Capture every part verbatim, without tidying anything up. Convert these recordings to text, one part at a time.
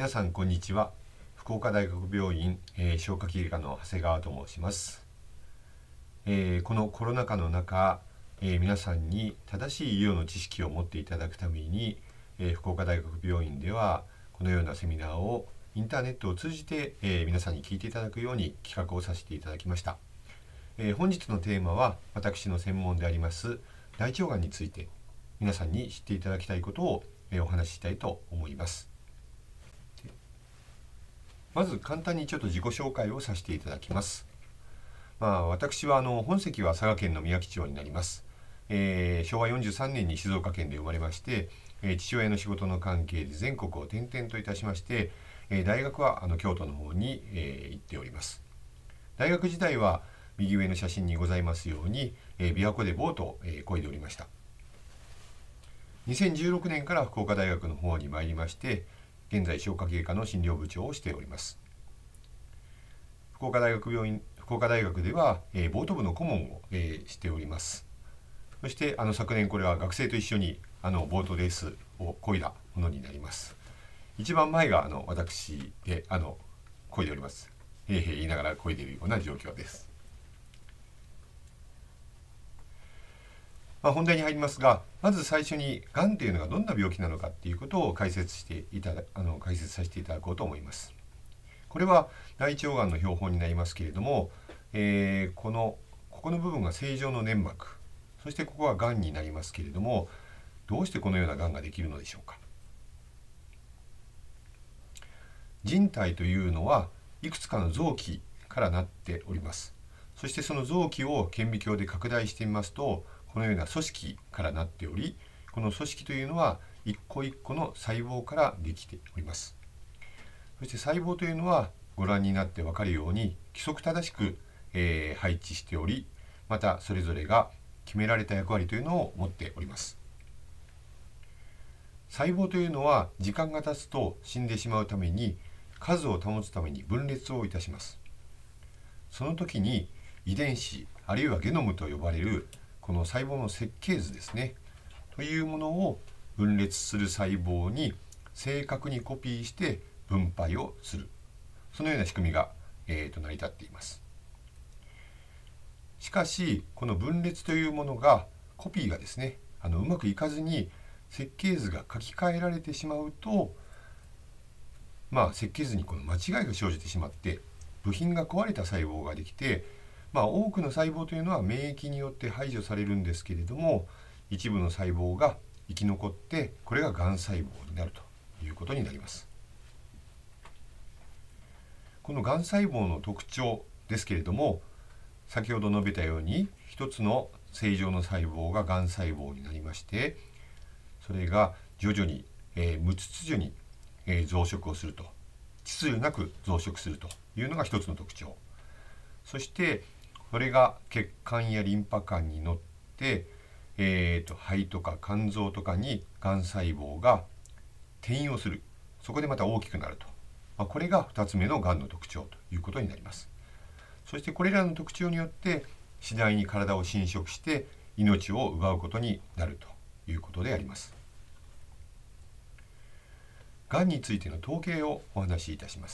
皆さんこんにちは。福岡大学病院、えー、消化器外科の長谷川と申します。えー、このコロナ禍の中、えー、皆さんに正しい医療の知識を持っていただくために、えー、福岡大学病院ではこのようなセミナーをインターネットを通じて、えー、皆さんに聞いていただくように企画をさせていただきました。えー、本日のテーマは私の専門であります大腸がんについて皆さんに知っていただきたいことを、えー、お話ししたいと思います。まず簡単にちょっと自己紹介をさせていただきます。まあ、私はあの本籍は佐賀県のみやき町になります。えー、しょうわよんじゅうさんねんに静岡県で生まれまして、えー、父親の仕事の関係で全国を転々といたしまして、えー、大学はあの京都の方に、えー、行っております。大学時代は右上の写真にございますように、えー、琵琶湖でボートを、えー、漕いでおりました。にせんじゅうろくねんから福岡大学の方に参りまして、現在消化器外科の診療部長をしております。福岡大学病院、福岡大学では、えー、ボート部の顧問を、えー、しております。そしてあの昨年これは学生と一緒にあのボートレースを漕いだものになります。一番前があの私であの漕いでおります。へいへい言いながら漕いでいるような状況です。まあ、本題に入りますが、まず最初にがんというのがどんな病気なのかっていうことを解説していただあの解説させていただこうと思います。これは大腸がんの標本になりますけれども、えー、このここの部分が正常の粘膜、そしてここはがんになりますけれども、どうしてこのようながんができるのでしょうか。人体というのはいくつかの臓器からなっております。そしてその臓器を顕微鏡で拡大してみますと、このような組織からなっており、この組織というのは一個一個の細胞からできております。そして細胞というのはご覧になって分かるように規則正しく、えー、配置しており、またそれぞれが決められた役割というのを持っております。細胞というのは時間が経つと死んでしまうために、数を保つために分裂をいたします。その時に遺伝子あるいはゲノムと呼ばれるこの細胞の設計図ですねというものを分裂する細胞に正確にコピーして分配をする、そのような仕組みが、えー、と成り立っています。しかしこの分裂というものがコピーがですねあのうまくいかずに設計図が書き換えられてしまうと、まあ、設計図にこの間違いが生じてしまって部品が壊れた細胞ができて、まあ、多くの細胞というのは免疫によって排除されるんですけれども、一部の細胞が生き残ってこれががん細胞になるということになります。このがん細胞の特徴ですけれども、先ほど述べたように一つの正常の細胞ががん細胞になりまして、それが徐々に、えー、無秩序に、えー、増殖をすると、秩序なく増殖するというのが一つの特徴。そしてこれが血管やリンパ管に乗って、えー、と肺とか肝臓とかにがん細胞が転移をする、そこでまた大きくなると、まあ、これがふたつめのがんの特徴ということになります。そしてこれらの特徴によって次第に体を侵食して命を奪うことになるということであります。がんについての統計をお話しいたします。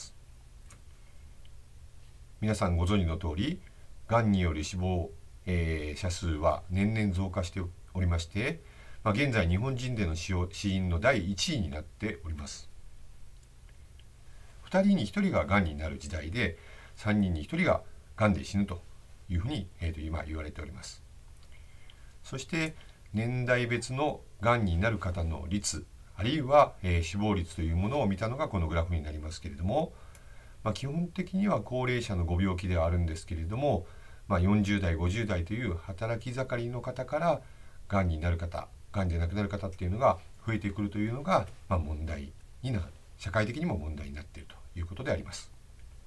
皆さんご存知の通り、がんによる死亡、えー、者数は年々増加しておりまして、まあ、現在日本人での死因のだいいちいになっております。ふたりにひとりががんになる時代で、さんにんにひとりががんで死ぬというふうに、えー、と今言われております。そして年代別のがんになる方の率、あるいは、えー、死亡率というものを見たのがこのグラフになりますけれども、まあ、基本的には高齢者のご病気ではあるんですけれども、まあ、よんじゅうだいごじゅうだいという働き盛りの方からがんになる方、がんで亡くなる方っていうのが増えてくるというのが、まあ、問題になる、社会的にも問題になっているということであります。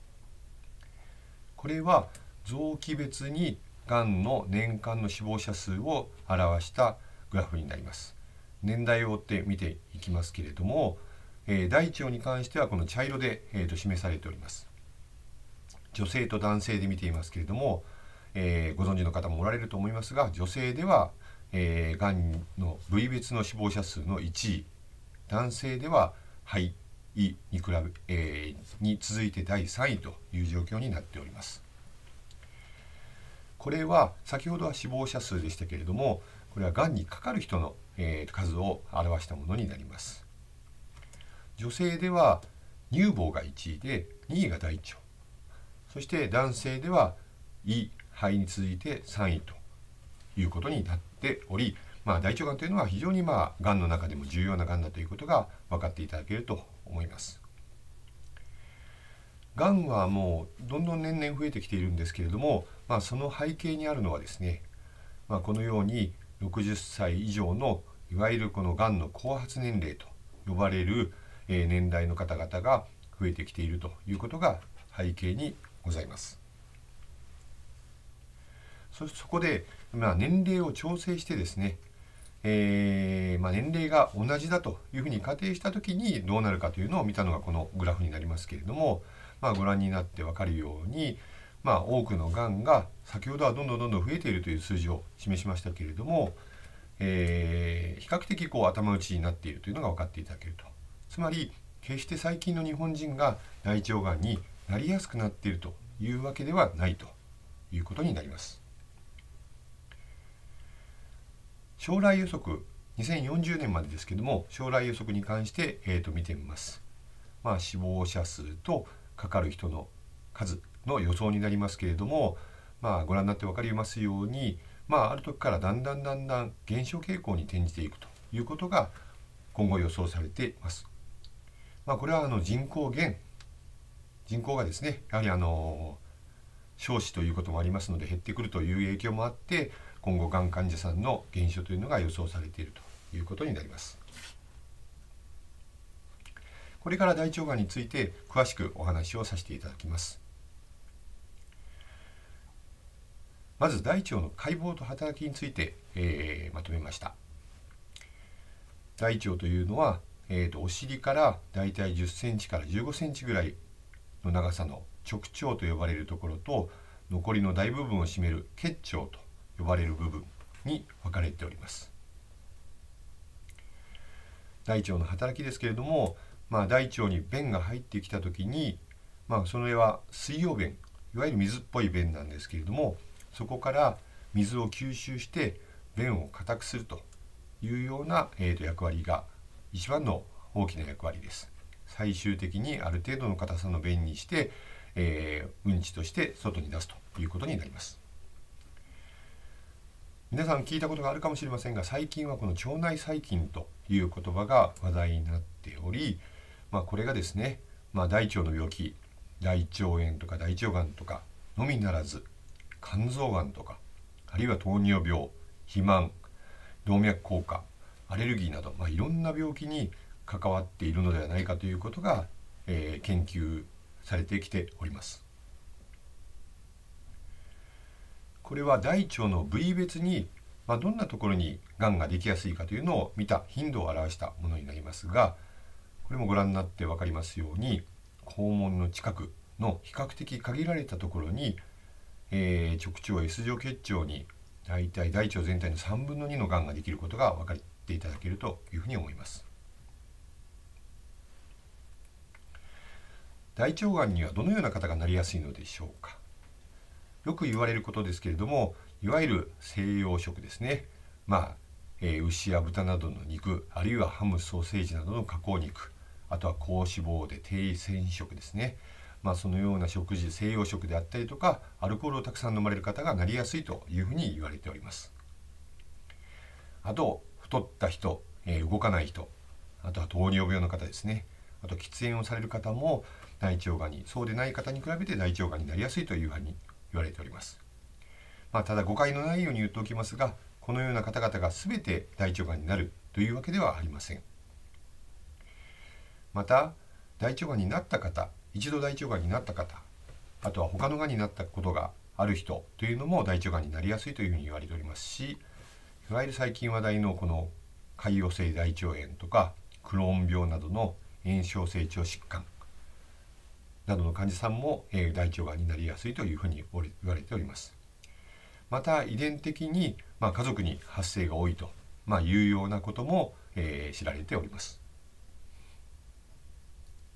これは臓器別にがんの年間の死亡者数を表したグラフになります。年代を追って見ていきますけれども、えー、大腸に関してはこの茶色で、えー、と示されております。女性と男性で見ていますけれども、えー、ご存知の方もおられると思いますが、女性では、えー、がんの部位別の死亡者数のいちい、男性では肺胃に比べ、えー、に続いてだいさんいという状況になっております。これは先ほどは死亡者数でしたけれども、これはがんにかかる人の、えー、数を表したものになります。女性では乳房がいちいでにいが大腸、そして男性では胃、肺に続いてさんいということになっており、まあ、大腸がんというのは非常にまあがんの中でも重要ながんだということが分かっていただけると思います。がんはもうどんどん年々増えてきているんですけれども、まあ、その背景にあるのはですね、まあ、このようにろくじゅっさい以上のいわゆるこのがんの後発年齢と呼ばれる年代の方々が増えてきているということが背景にございます。そ, そこで、まあ、年齢を調整してですね、えーまあ、年齢が同じだというふうに仮定したときにどうなるかというのを見たのがこのグラフになりますけれども、まあ、ご覧になって分かるように、まあ、多くのがんが先ほどはどんどんどんどん増えているという数字を示しましたけれども、えー、比較的こう頭打ちになっているというのが分かっていただけると。つまり決して最近の日本人が大腸がんになりやすくなっているというわけではないということになります。将来予測、にせんよんじゅうねんまでですけども、将来予測に関して、えー、と見てみます。まあ、死亡者数とかかる人の数の予想になりますけれども、まあ、ご覧になって分かりますように、まあ、ある時からだんだんだんだん減少傾向に転じていくということが今後予想されています。まあ、これはあの人口減、人口がですね、やはりあの少子ということもありますので減ってくるという影響もあって、今後がん患者さんの減少というのが予想されているということになります。これから大腸がんについて詳しくお話をさせていただきます。まず大腸の解剖と働きについて、えー、まとめました。大腸というのは、えー、とお尻からだいたいじゅっセンチからじゅうごセンチぐらいの長さの直腸と呼ばれるところと、残りの大部分を占める結腸と呼ばれる部分に分かれております。大腸の働きですけれども、まあ、大腸に便が入ってきたときに、まあ、それは水溶便、いわゆる水っぽい便なんですけれども、そこから水を吸収して便を硬くするというような、えー、と役割が一番の大きな役割です。最終的にある程度の硬さの便にして、えー、うんちとして外に出すということになります。皆さん聞いたことがあるかもしれませんが、最近はこの腸内細菌という言葉が話題になっており、まあ、これがですね、まあ、大腸の病気、大腸炎とか大腸がんとかのみならず、肝臓がんとか、あるいは糖尿病、肥満、動脈硬化、アレルギーなど、まあ、いろんな病気に関わっているのではないかということが、えー、研究されてきております。これは大腸の部位別に、まあ、どんなところにがんができやすいかというのを見た頻度を表したものになりますが、これもご覧になって分かりますように、肛門の近くの比較的限られたところに、えー、直腸 S 状結腸にだいたい大腸全体のさんぶんのにのがんができることが分かっていただけるというふうに思います。大腸がんにはどのような方がなりやすいのでしょうか。よく言われることですけれども、いわゆる西洋食ですね、まあえー、牛や豚などの肉、あるいはハム、ソーセージなどの加工肉、あとは高脂肪で低鮮食ですね、まあ、そのような食事、西洋食であったりとか、アルコールをたくさん飲まれる方がなりやすいというふうに言われております。あと太った人、えー、動かない人、あとは糖尿病の方ですね、あと喫煙をされる方も大腸がんに、そうでない方に比べて大腸がんになりやすいというふうに言われております。まあ、ただ誤解のないように言っておきますが、このような方々が全て大腸がんになるというわけではありません。また大腸がんになった方、一度大腸がんになった方、あとは他のがんになったことがある人というのも大腸がんになりやすいというふうに言われておりますし、いわゆる最近話題のこの潰瘍性大腸炎とかクローン病などの炎症性腸疾患などの患者さんも、えー、大腸がんになりやすいというふうに言われております。また遺伝的に、まあ、家族に発生が多いと、まあ、いうようなことも、えー、知られております。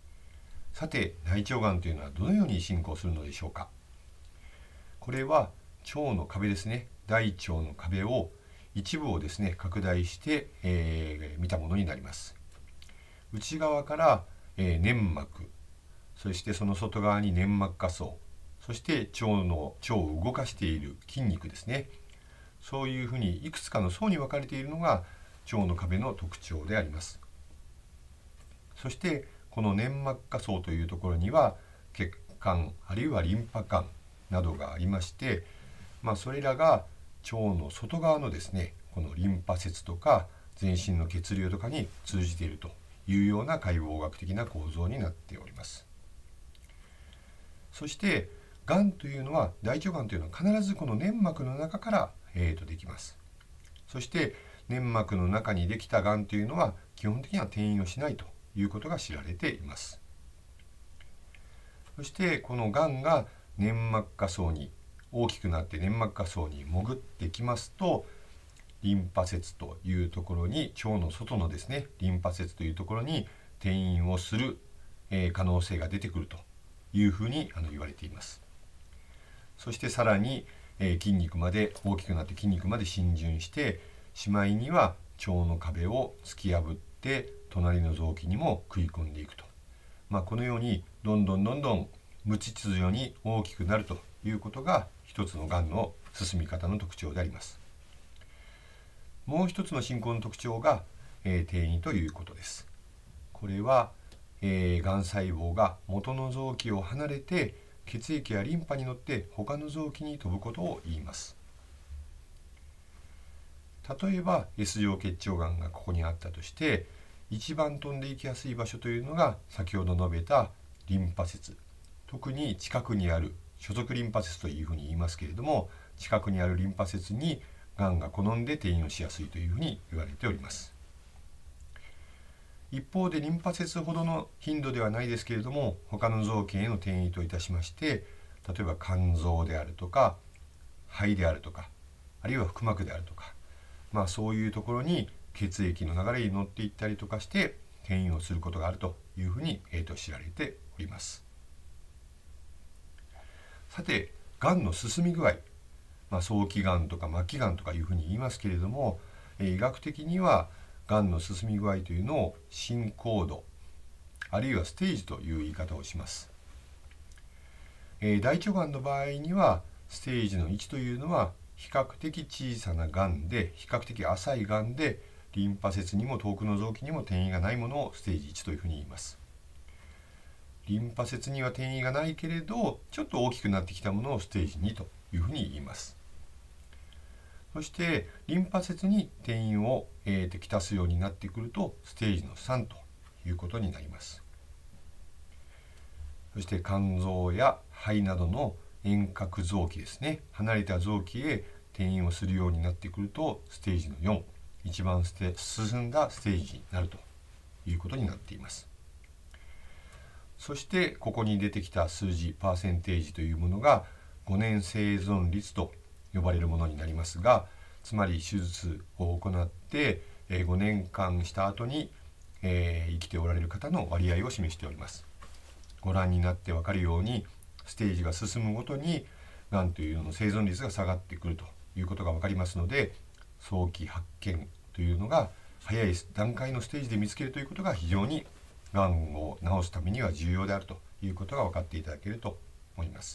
さて大腸がんというのはどのように進行するのでしょうか。これは腸の壁ですね、大腸の壁を一部をですね拡大して、えー、見たものになります。内側から、えー、粘膜、そしてその外側に粘膜下層、そして腸の腸を動かしている筋肉ですね、そういうふうにいくつかの層に分かれているのが腸の壁の特徴であります。そしてこの粘膜下層というところには血管あるいはリンパ管などがありまして、まあ、それらが腸の外側のですねこのリンパ節とか全身の血流とかに通じているというような解剖学的な構造になっております。そしてがんというのは大腸がんというのは必ずこの粘膜の中から、えー、とできます。そして粘膜の中にできたがんというのは基本的には転移をしないということが知られています。そしてこのがんが粘膜下層に大きくなって粘膜下層に潜ってきますと、リンパ節というところに腸の外のですねリンパ節というところに転移をする、えー、可能性が出てくるというふうにあの言われています。そしてさらに、えー、筋肉まで大きくなって筋肉まで浸潤してしまいには腸の壁を突き破って隣の臓器にも食い込んでいくと、まあ、このようにどんどんどんどん無秩序に大きくなるということが一つのがんの進み方の特徴であります。もう一つの進行の特徴が、えー、転移ということです。これは、えー、がん細胞が元の臓器を離れて血液やリンパに乗って他の臓器に飛ぶことを言います。例えば S 状結腸がんがここにあったとして、一番飛んでいきやすい場所というのが先ほど述べたリンパ節、特に近くにある所属リンパ節というふうに言いますけれども、近くにあるリンパ節にがんが好んで転移をしやすいというふうに言われております。一方でリンパ節ほどの頻度ではないですけれども、他の臓器への転移といたしまして、例えば肝臓であるとか肺であるとか、あるいは腹膜であるとか、まあ、そういうところに血液の流れに乗っていったりとかして転移をすることがあるというふうに、えー、と知られております。さて、がんの進み具合、まあ、早期がんとか末期がんとかいうふうに言いますけれども、えー、医学的にはがんの進み具合というのを進行度あるいはステージという言い方をします。えー、大腸がんの場合にはステージのいちというのは比較的小さながんで、比較的浅いがんで、リンパ節にも遠くの臓器にも転移がないものをステージいちというふうに言います。リンパ節には転移がないけれどちょっと大きくなってきたものをステージにというふうに言います。そしてリンパ節に転移を、えー、ときたすようになってくるとステージのさんということになります。そして肝臓や肺などの遠隔臓器ですね、離れた臓器へ転移をするようになってくるとステージのよん、一番ステ進んだステージになるということになっています。そしてここに出てきた数字パーセンテージというものがごねん生存率と呼ばれるものになりますが、つまり手術を行ってごねんかんした後に、えー、生きておられる方の割合を示しております。ご覧になって分かるようにステージが進むごとにがんというのの生存率が下がってくるということが分かりますので、早期発見というのが早い段階のステージで見つけるということが非常にがんを治すためには重要であるということが分かっていただけると思います。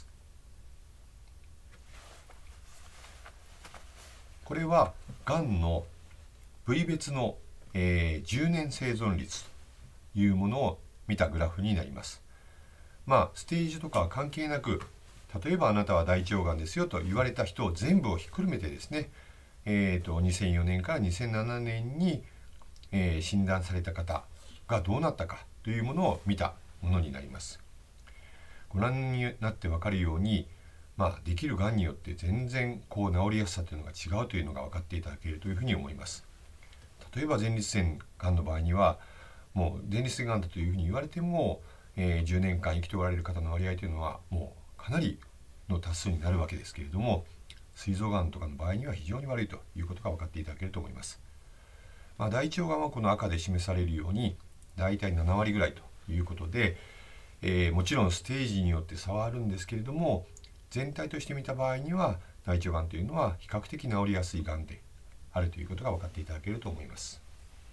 これはがんの部位別の、えー、じゅうねん生存率というものを見たグラフになります。まあステージとかは関係なく、例えばあなたは大腸がんですよと言われた人を全部をひっくるめてですね、えー、とにせんよねんからにせんななねんに、えー、診断された方がどうなったかというものを見たものになります。ご覧になって分かるように、まあ、できるがんによって全然こう治りやすさというのが違うというのが分かっていただけるというふうに思います。例えば前立腺がんの場合にはもう前立腺がんだというふうに言われても、えー、じゅうねんかん生きておられる方の割合というのはもうかなりの多数になるわけですけれども、膵臓がんとかの場合には非常に悪いということが分かっていただけると思います。まあ、大腸がんはこの赤で示されるようにだいたいななわりぐらいということで、 えー、もちろんステージによって差はあるんですけれども、全体として見た場合には大腸がんというのは比較的治りやすいがんであるということが分かっていただけると思います。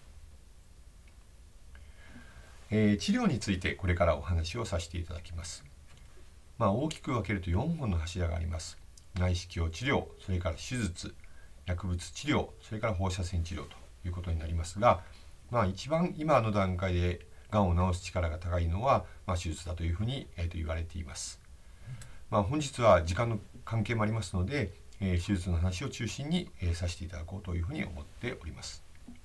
えー、治療についてこれからお話をさせていただきます。まあ、大きく分けるとよんほんの柱があります。内視鏡治療、それから手術、薬物治療、それから放射線治療ということになりますが、まあ、一番今の段階でがんを治す力が高いのは、まあ、手術だというふうに、えー、と言われています。まあ、本日は時間の関係もありますので、えー、手術の話を中心に、えー、させていただこうというふうに思っております。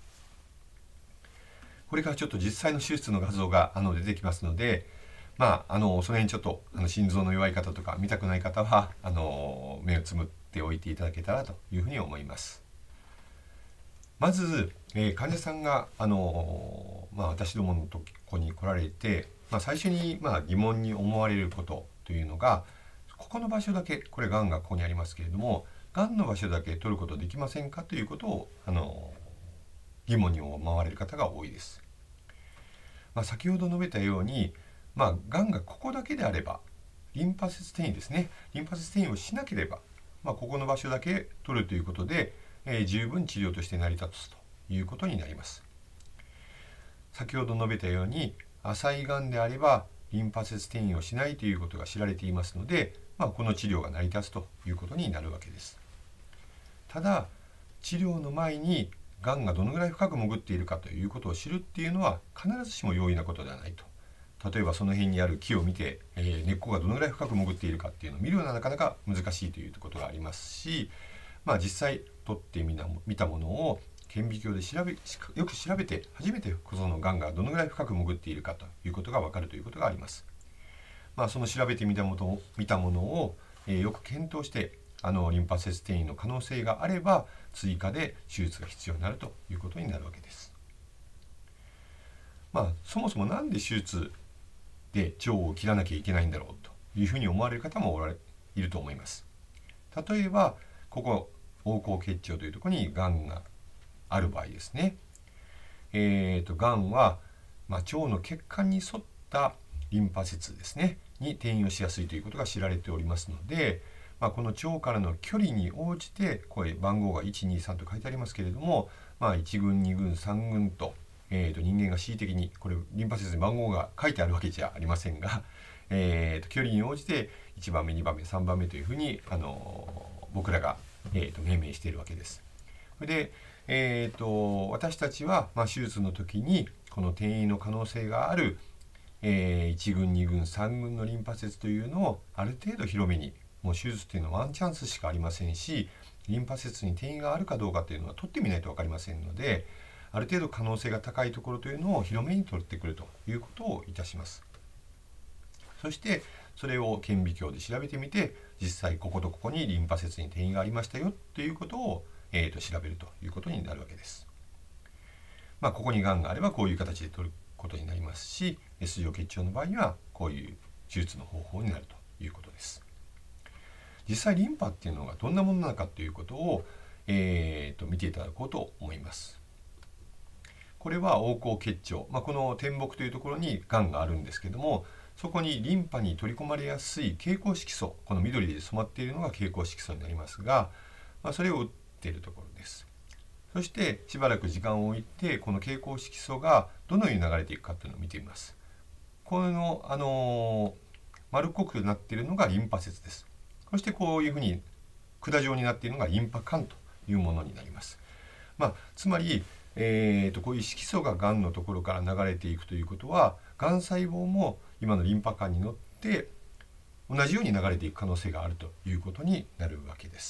これからちょっと実際の手術の画像があの出てきますので、まあ、あのその辺ちょっとあの心臓の弱い方とか見たくない方はあの目をつむっておいていただけたらというふうに思います。まず、えー、患者さんがあの、まあ、私どものとこに来られて、まあ、最初に、まあ、疑問に思われることというのが、ここの場所だけ、これがんがここにありますけれども、がんの場所だけ取ることできませんかということをあの疑問に思われる方が多いです。まあ、先ほど述べたように、まあ、がんがここだけであれば、リンパ節転移ですね、リンパ節転移をしなければ、まあ、ここの場所だけ取るということで、えー、十分治療として成り立つということになります。先ほど述べたように、浅いがんであればリンパ節転移をしないということが知られていますので、まあ、この治療が成り立つということになるわけです。ただ、治療の前にがんがどのぐらい深く潜っているかということを知るっていうのは必ずしも容易なことではないと。例えばその辺にある木を見て、えー、根っこがどのぐらい深く潜っているかっていうのを見るのはなかなか難しいということがありますし、まあ、実際取ってみな見たものを顕微鏡で調べよく調べて初めてそのがんがどのぐらい深く潜っているかということが分かるということがあります。まあ、その調べてみたもの見たものを、えー、よく検討してあのリンパ節転移の可能性があれば追加で手術が必要になるということになるわけです。まあ、そもそもなんで手術で腸を切らなきゃいけないんだろうというふうに思われる方もおられいると思います。例えばここ横行結腸というところにがんがある場合ですね、えーと、がんは、まあ、腸の血管に沿ったリンパ節ですねに転移をしやすいということが知られておりますので、まあ、この腸からの距離に応じてこれ番号がいちにさんと書いてありますけれども、まあ、いち軍に軍さん軍と、えーと人間が恣意的にこれリンパ節に番号が書いてあるわけじゃありませんが、えーと距離に応じていちばんめにばんめさんばんめというふうに、あのー、僕らが、えーと命名しているわけです。で、えーと私たちは、まあ、手術の時にこの転移の可能性がある、えー、いち軍に軍さん軍のリンパ節というのをある程度広めに、もう手術というのはワンチャンスしかありませんし、リンパ節に転移があるかどうかというのは取ってみないと分かりませんので、ある程度可能性が高いところというのを広めに取ってくるということをいたします。そしてそれを顕微鏡で調べてみて、実際こことここにリンパ節に転移がありましたよということを、えー、と調べるということになるわけです。まあ、ここにがんがあればこういう形で取ることになりますし、S状結腸の場合にはこういう手術の方法になるということです。実際リンパっていうのがどんなものなのかということを、えー、と見ていただこうと思います。これは横行結腸、まあ、この点木というところにがんがあるんですけども、そこにリンパに取り込まれやすい経口色素、この緑で染まっているのが経口色素になりますが、まあ、それを打っているところです。そしてしばらく時間を置いて、この経口色素がどのように流れていくかというのを見てみます。この、あのー、丸っこくなっているのがリンパ節です。そしてこういうふうに管状になっているのがリンパ管というものになります。まあ、つまり、えー、とこういう色素ががんのところから流れていくということは、がん細胞も今のリンパ管に乗って同じように流れていく可能性があるということになるわけです。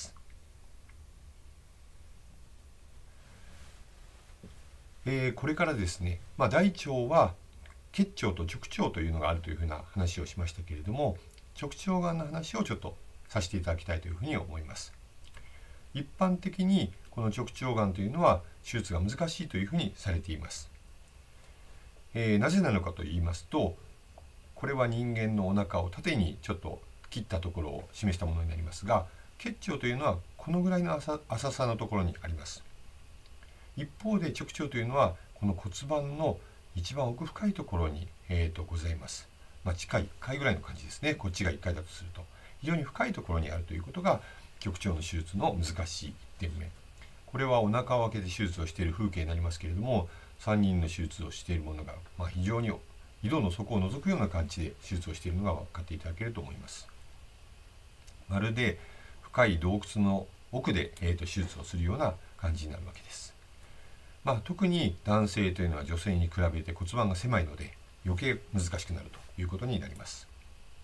えー、これからですね、まあ、大腸は結腸と直腸というのがあるというふうな話をしましたけれども、直腸がんの話をちょっとさせていただきたいというふうに思います。一般的にこの直腸がんというのは手術が難しいというふうにされています。えー、なぜなのかと言いますと、これは人間のお腹を縦にちょっと切ったところを示したものになりますが、結腸というのはこのぐらいの 浅, 浅さのところにあります。一方で直腸というのはこの骨盤の一番奥深いところに、えー、とございます。 まあ、地下いっかいぐらいの感じですね。こっちがいっかいだとすると非常に深いところにあるということが局長の手術の難しいいってんめ。これはお腹を開けて手術をしている風景になりますけれども、さんにんの手術をしているものが、まあ、非常に井戸の底を覗くような感じで手術をしているのが分かっていただけると思います。まるで深い洞窟の奥で、えー、と手術をするような感じになるわけです。まあ、特に男性というのは女性に比べて骨盤が狭いので余計難しくなるということになります。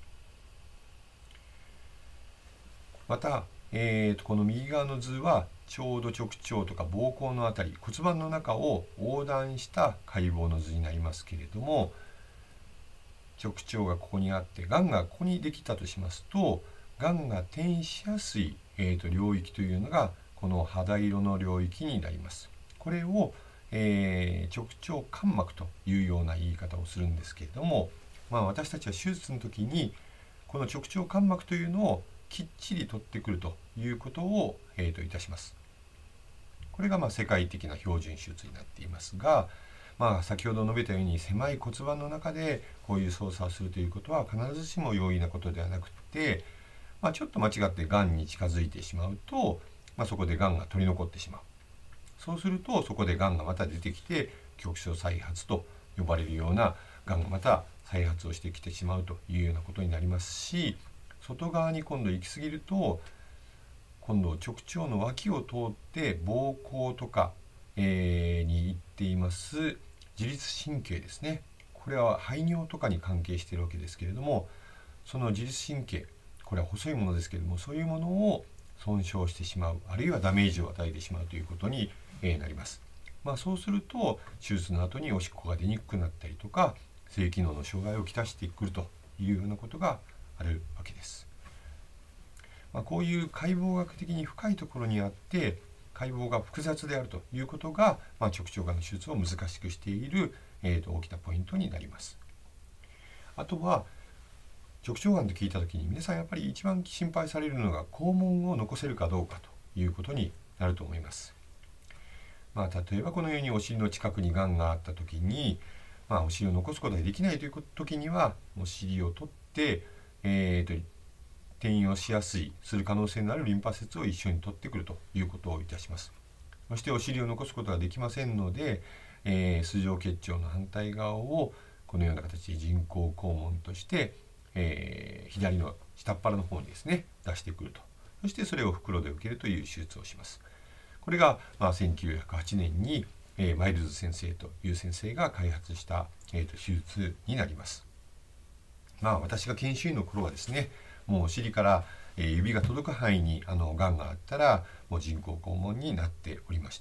また、えー、とこの右側の図はちょうど直腸とか膀胱のあたり、骨盤の中を横断した解剖の図になりますけれども、直腸がここにあってがんがここにできたとしますと、がんが転移しやすい、えー、と領域というのがこの肌色の領域になります。これを、えー、直腸間膜というような言い方をするんですけれども、まあ、私たちは手術の時にこの直腸間膜というのをきっちり取ってくるということを、えー、といたします。これがまあ世界的な標準手術になっていますが、まあ、先ほど述べたように狭い骨盤の中でこういう操作をするということは必ずしも容易なことではなくて、まあ、ちょっと間違ってがんに近づいてしまうと、まあ、そこでがんが取り残ってしまう。そうするとそこでがんがまた出てきて局所再発と呼ばれるようながんがまた再発をしてきてしまうというようなことになりますし、外側に今度行き過ぎると今度直腸の脇を通って膀胱とか、えー、に行っています自律神経ですね。これは排尿とかに関係しているわけですけれども、その自律神経、これは細いものですけれども、そういうものを損傷してしまう、あるいはダメージを与えてしまうということになります。まあ、そうすると手術の後におしっこが出にくくなったりとか性機能の障害をきたしてくるというようなことがあるわけです。まあ、こういう解剖学的に深いところにあって解剖が複雑であるということが、まあ、直腸がんの手術を難しくしている、えー、と大きなポイントになります。あとは直腸がんと聞いた時に皆さんやっぱり一番心配されるのが肛門を残せるかどうかということになると思います。まあ、例えばこのようにお尻の近くにがんがあった時に、まあ、お尻を残すことができないという時にはお尻を取って、えー、と転移をしやすいする可能性のあるリンパ節を一緒に取ってくるということをいたします。そしてお尻を残すことができませんので、えー、糸状結腸の反対側をこのような形で人工肛門として、えー、左の下っ腹の方にですね出してくると。そしてそれを袋で受けるという手術をします。これが、まあ、せんきゅうひゃくはちねんに、えー、マイルズ先生という先生が開発した、えー、と手術になります。まあ、私が研修医の頃はですね、もうお尻から、えー、指が届く範囲にあのがんがあったらもう人工肛門になっておりました。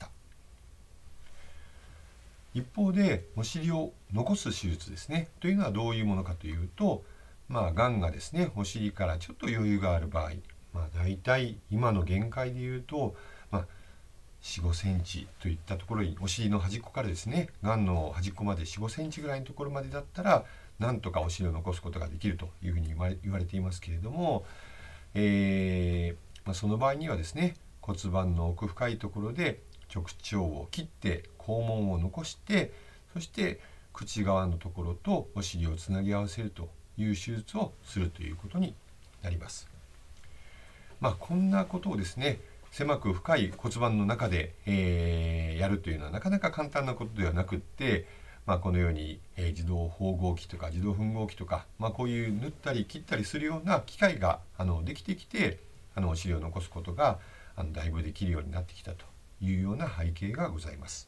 一方でお尻を残す手術ですねというのはどういうものかというと、まあ、がんがですねお尻からちょっと余裕がある場合、まあ、大体今の限界でいうと、まあ、よん、ごセンチといったところにお尻の端っこからですねがんの端っこまでよん、ごセンチぐらいのところまでだったらなんとかお尻を残すことができるというふうに言われ、言われていますけれども、えーまあ、その場合にはですね骨盤の奥深いところで直腸を切って肛門を残して、そして口側のところとお尻をつなぎ合わせるという手術をするということになります。まあ、こんなことをですね狭く深い骨盤の中で、えー、やるというのはなかなか簡単なことではなくって、まあ、このように、えー、自動縫合機とか自動吻合機とか、まあ、こういう縫ったり切ったりするような機械があのできてきてあのお尻を残すことがあのだいぶできるようになってきたというような背景がございます。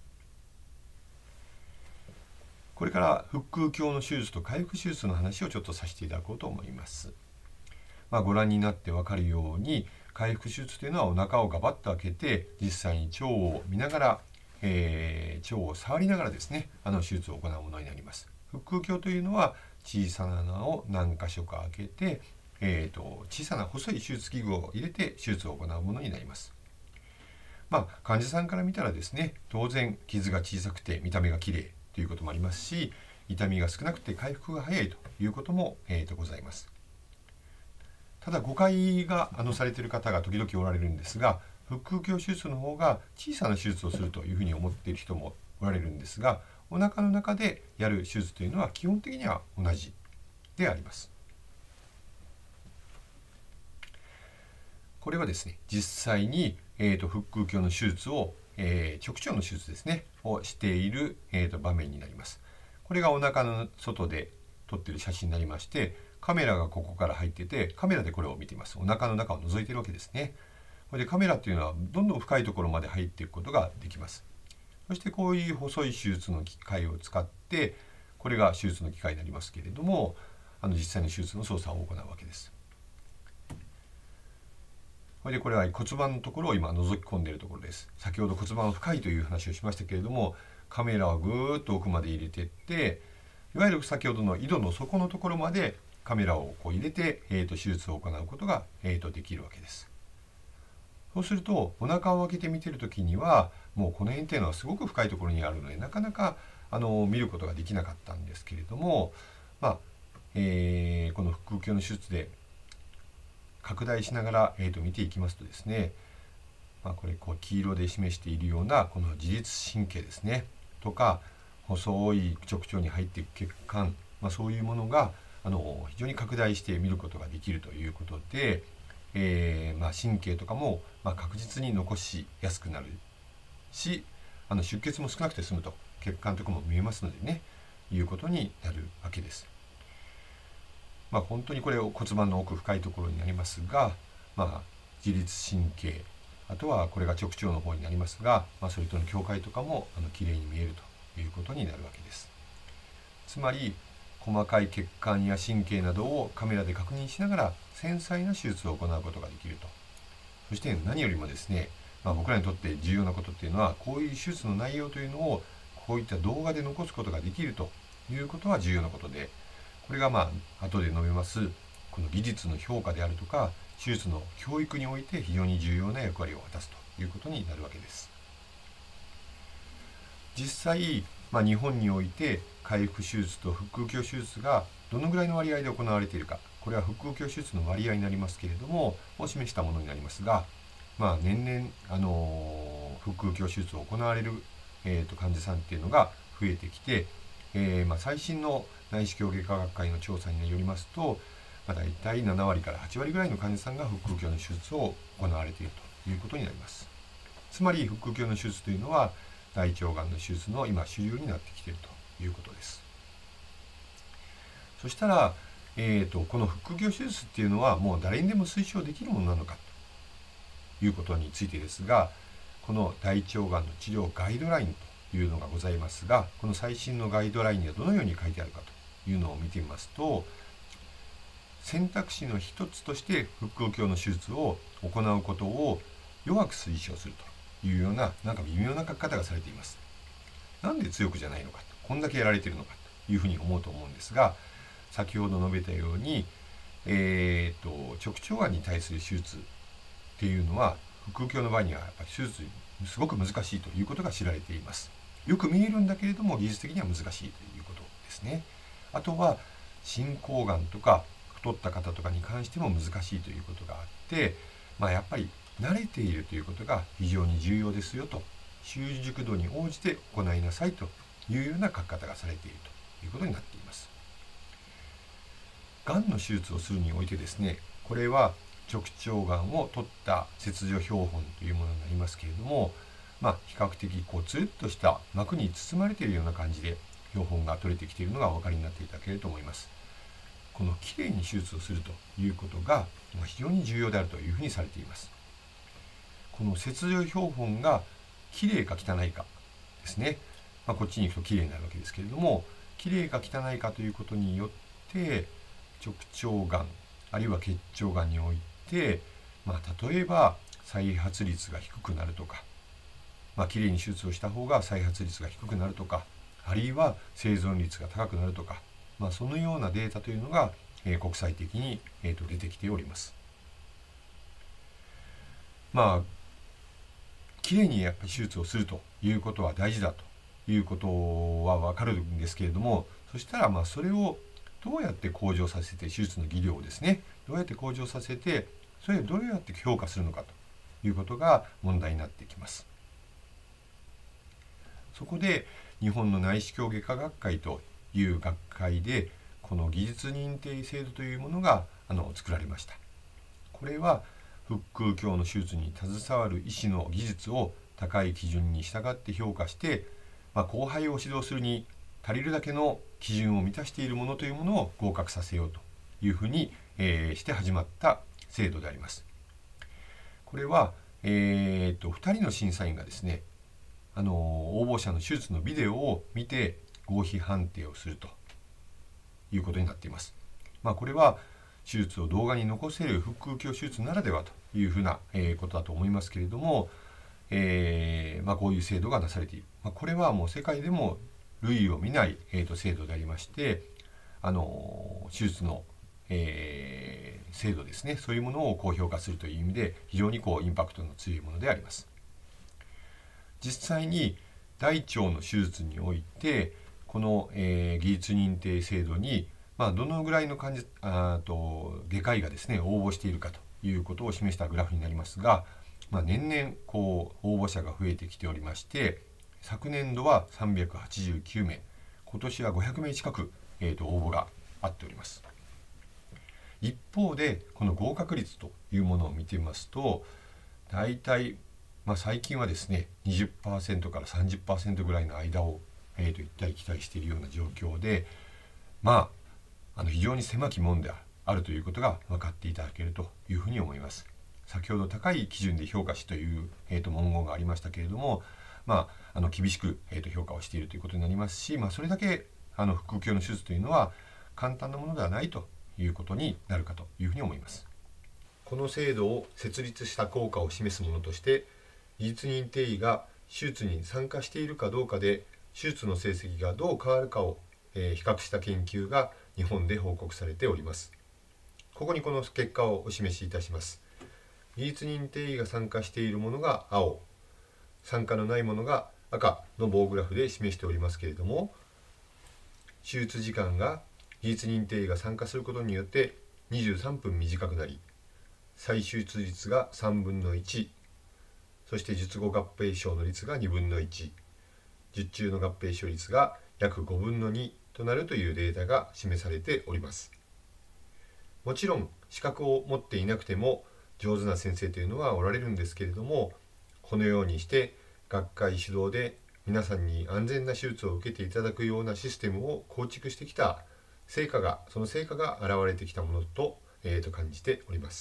これから腹腔鏡の手術と開腹手術の話をちょっとさせていただこうと思います。まあ、ご覧になって分かるように開腹手術というのはお腹をガバッと開けて実際に腸を見ながら、えー、腸を触りながらですねあの手術を行うものになります。腹腔鏡というのは小さな穴を何箇所か開けて、えー、と小さな細い手術器具を入れて手術を行うものになります。まあ、患者さんから見たらですね当然傷が小さくて見た目がきれいということもありますし、痛みが少なくて回復が早いということも、えー、とございます。ただ誤解があのされている方が時々おられるんですが、腹腔鏡手術の方が小さな手術をするというふうに思っている人もおられるんですが、お腹の中でやる手術というのは基本的には同じであります。これはですね、実際に、えー、と腹腔鏡の手術を、えー、直腸の手術ですねをしている、えー、と場面になります。これがお腹の外で撮っている写真になりまして、カメラがここから入ってて、カメラでこれを見ています。お腹の中を覗いているわけですね。これでカメラっていうのはどんどん深いところまで入っていくことができます。そしてこういう細い手術の機械を使って、これが手術の機械になりますけれども、あの実際の手術の操作を行うわけです。それでこれは骨盤のところを今覗き込んでいるところです。先ほど骨盤は深いという話をしましたけれども、カメラをぐーっと奥まで入れていって、いわゆる先ほどの井戸の底のところまでカメラをこう入れて、えー、と手術を行うことが、えー、とできるわけです。そうするとお腹を開けて見てる時にはもうこの辺っていうのはすごく深いところにあるのでなかなかあの見ることができなかったんですけれども、まあえー、この腹腔鏡の手術で拡大しながら、えー、と見ていきますとですね、まあ、これこう黄色で示しているようなこの自律神経ですねとか、細い直腸に入っていく血管、まあ、そういうものがあの非常に拡大して見ることができるということで、えーまあ、神経とかも、まあ、確実に残しやすくなるし、あの出血も少なくて済むと、血管とかも見えますのでね、いうことになるわけです。まあ、本当にこれを骨盤の奥深いところになりますが、まあ、自律神経、あとはこれが直腸の方になりますが、まあ、それとの境界とかもあのきれいに見えるということになるわけです。つまり細かい血管や神経などをカメラで確認しながら繊細な手術を行うことができると。そして何よりもですね、まあ、僕らにとって重要なことっていうのは、こういう手術の内容というのをこういった動画で残すことができるということは重要なことで、これがまあ後で述べますこの技術の評価であるとか手術の教育において非常に重要な役割を果たすということになるわけです。実際、まあ、日本において開腹手術と腹腔鏡手術がどのぐらいの割合で行われているか、これは腹腔鏡手術の割合になりますけれどもを示したものになりますが、まあ、年々、あのー、腹腔鏡手術を行われる、えー、と患者さんっていうのが増えてきて、えーまあ、最新の内視鏡外科学会の調査によりますと、まあ、大体ななわりからはちわりぐらいの患者さんが腹腔鏡の手術を行われているということになります。つまり腹腔鏡の手術というのは大腸がんの手術の今主流になってきているということです。そしたら、えー、とこの腹腔鏡手術っていうのはもう誰にでも推奨できるものなのかということについてですが、この大腸がんの治療ガイドラインというのがございますが、この最新のガイドラインにはどのように書いてあるかというのを見てみますと、選択肢の一つとして腹腔鏡の手術を行うことを弱く推奨するというような、なんか微妙な書き方がされています。なんで強くじゃないのかと、こんだけやられているのかというふうに思うと思うんですが、先ほど述べたように、えー、と直腸がんに対する手術っていうのは腹腔鏡の場合にはやっぱり手術すごく難しいということが知られています。よく見えるんだけれども技術的には難しいということですね。あとは進行がんとか太った方とかに関しても難しいということがあって、まあ、やっぱり慣れているということが非常に重要ですよと、習熟度に応じて行いなさいというような書き方がされているということになっています。がんの手術をするにおいてですね、これは直腸がんを取った切除標本というものになりますけれども、まあ、比較的こうつるっとした膜に包まれているような感じで標本が取れてきているのがお分かりになっていただけると思います。このきれいに手術をするということが非常に重要であるというふうにされています。この切除標本がきれいか汚いかですね、まあ、こっちに行くときれいになるわけですけれども、きれいか汚いかということによって直腸がんあるいは結腸がんにおいて、まあ、例えば再発率が低くなるとか、まあ、きれいに手術をした方が再発率が低くなるとか、あるいは生存率が高くなるとか、まあ、そのようなデータというのが、えー、国際的に、えー、と出てきております。まあきれいにやっぱり手術をするということは大事だということは分かるんですけれども、そしたらまあそれをどうやって向上させて、手術の技量をですねどうやって向上させて、それをどうやって評価するのかということが問題になってきます。そこで日本の内視鏡外科学会という学会で、 この技術認定制度というものがあの作られました。これは腹腔鏡の手術に携わる医師の技術を高い基準に従って評価して、まあ、後輩を指導するに足りるだけの基準を満たしているものというものを合格させようというふうに、えー、して始まった制度であります。これは、えー、とふたりの審査員がですね、あの応募者の手術のビデオを見て合否判定をするということになっています。まあ、これは手術を動画に残せる腹腔鏡手術ならではというふうな、えー、ことだと思いますけれども、えーまあ、こういう制度がなされている、まあ、これはもう世界でも類を見ない、えー、と制度でありまして、あの手術の、えー、制度ですね、そういうものをこう評価するという意味で非常にこうインパクトの強いものであります。実際に大腸の手術においてこの、えー、技術認定制度に、まあ、どのぐらいの患者あと外科医がですね応募しているかということを示したグラフになりますが、まあ、年々こう応募者が増えてきておりまして、昨年度はさんびゃくはちじゅうきゅうめい、今年はごひゃくめい近く、えー、と応募があっております。一方でこの合格率というものを見てみますと、だいたいまあ、最近はですね にじゅっパーセント から さんじゅっパーセント ぐらいの間を、えー、と行ったり来たりしているような状況で、まあ、あの非常に狭き門であるということが分かっていただけるというふうに思います。先ほど高い基準で評価しという、えー、と文言がありましたけれども、まあ、あの厳しく、えー、と評価をしているということになりますし、まあ、それだけあの腹腔鏡の手術というのは簡単なものではないということになるかというふうに思います。この制度を設立した効果を示すものとして、技術認定医が手術に参加しているかどうかで手術の成績がどう変わるかを、えー、比較した研究が日本で報告されております。ここにこの結果をお示しいたします。技術認定医が参加しているものが青、参加のないものが赤の棒グラフで示しておりますけれども、手術時間が技術認定医が参加することによってにじゅうさんぷん短くなり、再手術率がさんぶんのいち、そして術後合併症の率がにぶんのいち、術中の合併症率が約ごぶんのにとなるというデータが示されております。もちろん資格を持っていなくても上手な先生というのはおられるんですけれども、このようにして学会主導で皆さんに安全な手術を受けていただくようなシステムを構築してきた成果が、その成果が現れてきたものと、えー、と感じております。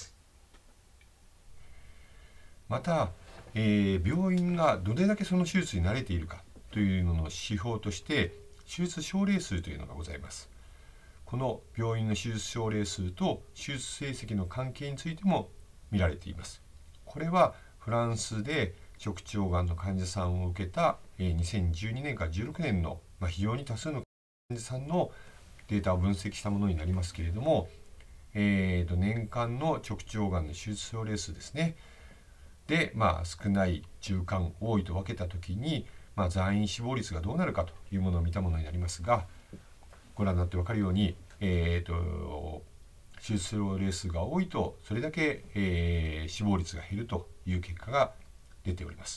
またえー、病院がどれだけその手術に慣れているかというのの指標として手術症例数というのがございます。この病院の手術症例数と手術成績の関係についても見られています。これはフランスで直腸がんの患者さんを受けた、えー、にせんじゅうにねんからじゅうろくねんの、まあ、非常に多数の患者さんのデータを分析したものになりますけれども、えー、と年間の直腸がんの手術症例数ですねで、まあ、少ない、中間、多いと分けたときに、まあ、在院死亡率がどうなるかというものを見たものになりますが、ご覧になって分かるように、えー、と手術例数が多いとそれだけ、えー、死亡率が減るという結果が出ております。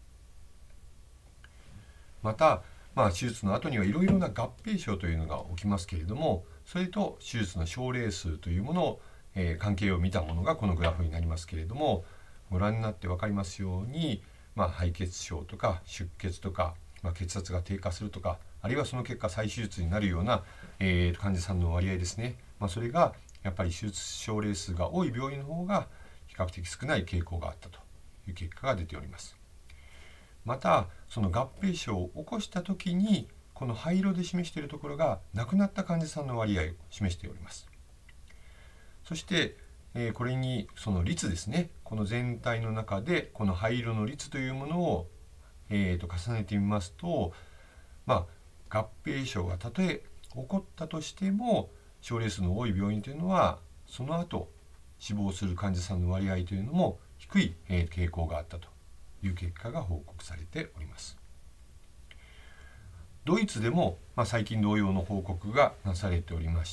また、まあ、手術の後にはいろいろな合併症というのが起きますけれども、それと手術の症例数というものを、えー、関係を見たものがこのグラフになりますけれども、ご覧になって分かりますように、まあ、敗血症とか出血とか、まあ、血圧が低下するとか、あるいはその結果再手術になるような、えー、患者さんの割合ですね、まあ、それがやっぱり手術症例数が多い病院の方が比較的少ない傾向があったという結果が出ております。またその合併症を起こした時にこの灰色で示しているところが亡くなった患者さんの割合を示しております。そしてえー、これにその率ですね、この全体の中でこの灰色の率というものを、えー、と重ねてみますと、まあ、合併症がたとえ起こったとしても症例数の多い病院というのはその後死亡する患者さんの割合というのも低い、えー、傾向があったという結果が報告されております。ドイツでも、まあ、最近同様の報告がなされておりまして、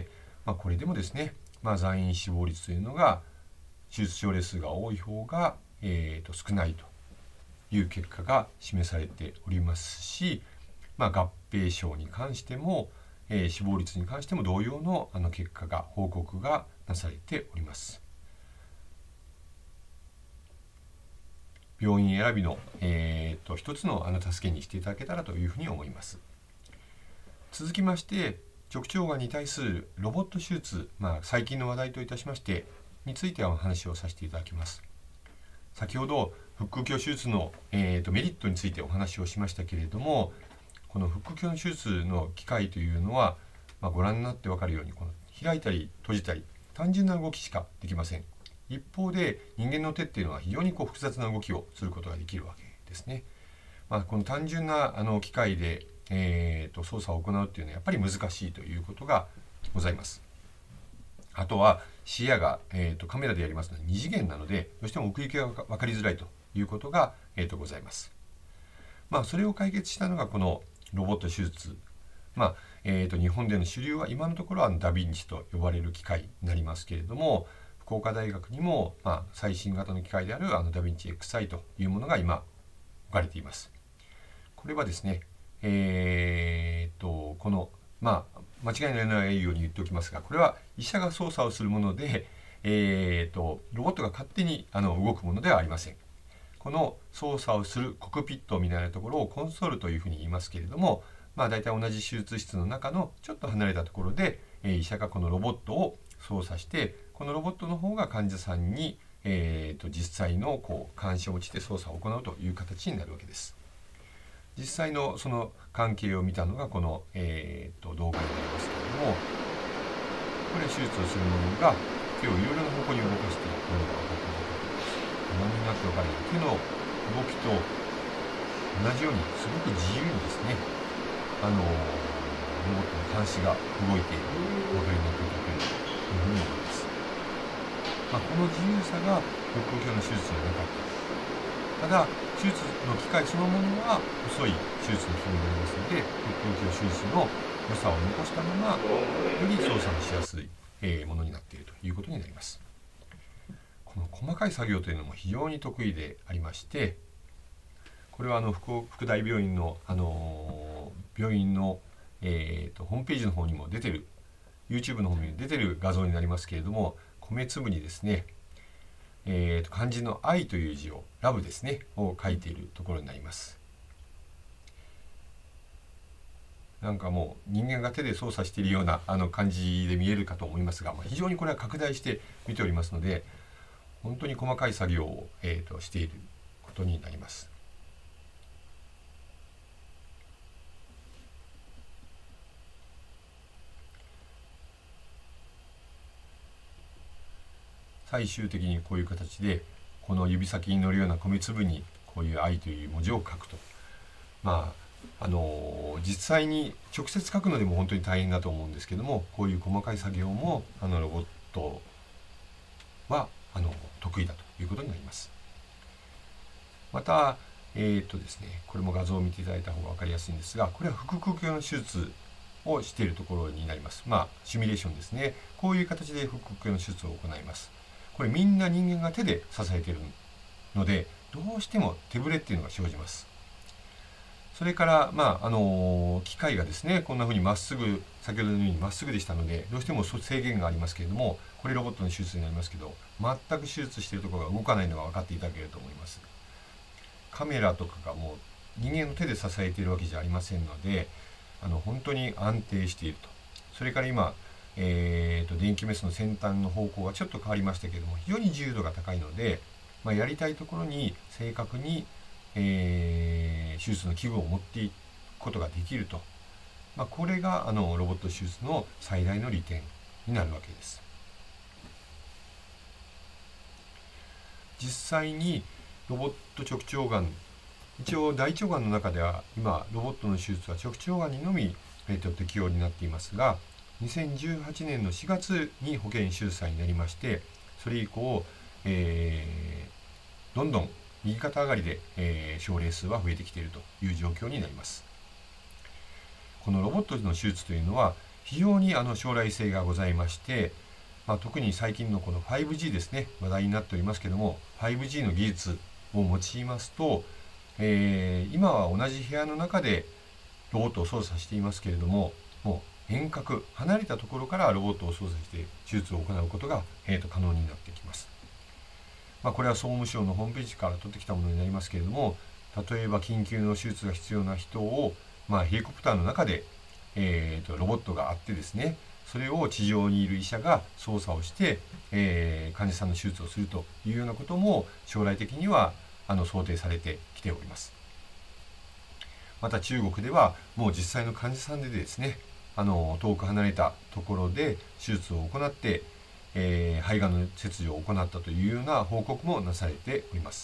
まあ、これでもですね、まあ、在院死亡率というのが手術症例数が多い方が、えー、と少ないという結果が示されておりますし、まあ、合併症に関しても、 えー、死亡率に関しても同様のあの結果が報告がなされております。病院選びの、えー、と一つのあの助けにしていただけたらというふうに思います。続きまして直腸がんに対するロボット手術、まあ、最近の話題といたしましてについてはお話をさせていただきます。先ほど腹腔鏡手術の、えー、とメリットについてお話をしましたけれども、この腹腔鏡の手術の機械というのは、まあ、ご覧になって分かるようにこの開いたり閉じたり単純な動きしかできません。一方で人間の手っていうのは非常にこう複雑な動きをすることができるわけですね。まあ、この単純なあの機械で、えー、と操作を行うっていうのはやっぱり難しいということがございます。あとは視野が、えー、とカメラでやりますのでに次元なのでどうしても奥行きが分かりづらいということが、えー、とございます。まあ、それを解決したのがこのロボット手術。まあえー、と日本での主流は今のところはダヴィンチと呼ばれる機械になりますけれども、福岡大学にも、まあ、最新型の機械であるあのダヴィンチ エックスアイ というものが今置かれています。これはですね、えー、とこの、まあ、間違いのないように言っておきますが、これは医者が操作をするもので、えー、とロボットが勝手にあの動くものではありません。この操作をするコクピットみたいなところをコンソールというふうに言いますけれども、まあ、大体同じ手術室の中のちょっと離れたところで、えー、医者がこのロボットを操作して、このロボットの方が患者さんに、えー、と実際のこう監視を持ちて操作を行うという形になるわけです。実際のその関係を見たのがこの、えー、と動画になりますけれども、これ手術をする者が手をいろいろな方向に動かしているのが分かっているわけです。ご覧になって分かるように手の動きと同じようにすごく自由にですね、あのロボットの監視が動いているお分かりになっていただけるというふうに思います。まあ、この自由さが腹腔鏡の手術にはなかった。ただ手術の機械そのものは遅い手術の機器になりますので、腹腔鏡手術の良さを残したままより操作のしやすい、えー、ものになっているということになります。この細かい作業というのも非常に得意でありまして、これはあの 福, 福大病院の、あのー、病院の、えー、とホームページの方にも出てる YouTube の方に出てる画像になりますけれども、米粒にですね、えー、と漢字の愛という字をラブですねを書いているところになります。なんかもう人間が手で操作しているようなあの感じで見えるかと思いますが、まあ、非常にこれは拡大して見ておりますので、本当に細かい作業を、えー、としていることになります。最終的にこういう形でこの指先に乗るような米粒にこういう愛という文字を書くと、まああの実際に直接書くのでも本当に大変だと思うんですけども、こういう細かい作業もあのロボットはあの得意だということになります。またえー、っとですねこれも画像を見ていただいた方が分かりやすいんですが、これは腹腔鏡の手術をしているところになります。まあシミュレーションですね。こういう形で腹腔鏡の手術を行います。これみんな人間が手で支えているので、どうしても手ぶれっていうのが生じます。それからまああの機械がですねこんなふうにまっすぐ、先ほどのようにまっすぐでしたので、どうしても制限がありますけれども、これロボットの手術になりますけど、全く手術しているところが動かないのが分かっていただけると思います。カメラとかがもう人間の手で支えているわけじゃありませんので、あの本当に安定していると。それから今えー、と電気メスの先端の方向がちょっと変わりましたけれども、非常に自由度が高いので、まあ、やりたいところに正確に、えー、手術の器具を持っていくことができると、まあ、これがあのロボット手術の最大の利点になるわけです。実際にロボット直腸がん、一応大腸がんの中では今ロボットの手術は直腸がんにのみ、えー、と適用になっていますが、にせんじゅうはちねんのしがつに保険収載になりまして、それ以降、えー、どんどん右肩上がりで、えー、症例数は増えてきているという状況になります。このロボットの手術というのは非常にあの将来性がございまして、まあ、特に最近のこの ファイブジー ですね、話題になっておりますけども、ファイブジー の技術を用いますと、えー、今は同じ部屋の中でロボットを操作していますけれども、もう遠隔離れたところからロボットを操作して手術を行うことが、えー、と可能になってきます。まあ、これは総務省のホームページから取ってきたものになりますけれども、例えば緊急の手術が必要な人を、まあ、ヘリコプターの中で、えー、とロボットがあってですね、それを地上にいる医者が操作をして、えー、患者さんの手術をするというようなことも将来的にはあの想定されてきております。また中国ではもう実際の患者さんでですね、あの遠く離れたところで手術を行って、えー、肺がんの切除を行ったというような報告もなされております。